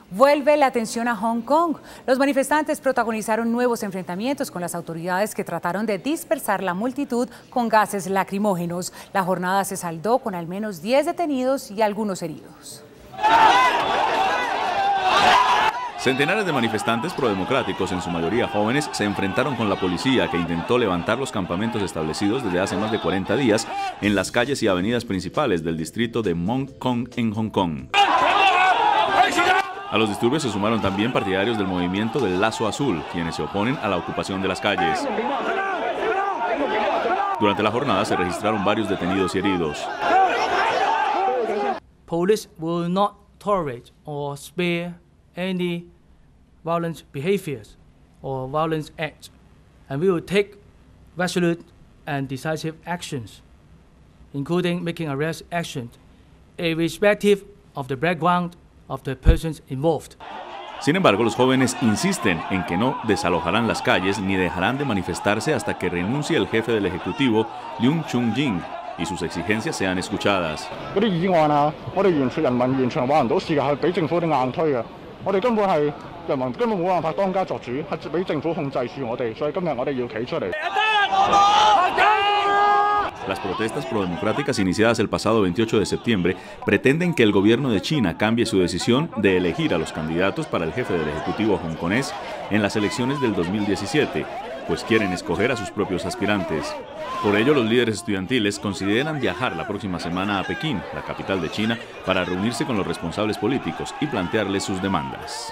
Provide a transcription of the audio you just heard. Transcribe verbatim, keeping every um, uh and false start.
Vuelve la atención a Hong Kong. Los manifestantes protagonizaron nuevos enfrentamientos con las autoridades que trataron de dispersar la multitud con gases lacrimógenos. La jornada se saldó con al menos diez detenidos y algunos heridos. Centenares de manifestantes prodemocráticos, en su mayoría jóvenes, se enfrentaron con la policía, que intentó levantar los campamentos establecidos desde hace más de cuarenta días en las calles y avenidas principales del distrito de Mong Kong en Hong Kong. A los disturbios se sumaron también partidarios del movimiento del Lazo Azul, quienes se oponen a la ocupación de las calles. Durante la jornada se registraron varios detenidos y heridos. Police will not tolerate or spare any violent behaviors or violence acts, and we will take resolute and decisive actions, including making arrest actions, irrespective of the background of the persons involved. Sin embargo, los jóvenes insisten en que no desalojarán las calles ni dejarán de manifestarse hasta que renuncie el jefe del Ejecutivo, Leung Chun-ying, y sus exigencias sean escuchadas. Las protestas prodemocráticas iniciadas el pasado veintiocho de septiembre pretenden que el gobierno de China cambie su decisión de elegir a los candidatos para el jefe del Ejecutivo hongkonés en las elecciones del dos mil diecisiete, pues quieren escoger a sus propios aspirantes. Por ello, los líderes estudiantiles consideran viajar la próxima semana a Pekín, la capital de China, para reunirse con los responsables políticos y plantearles sus demandas.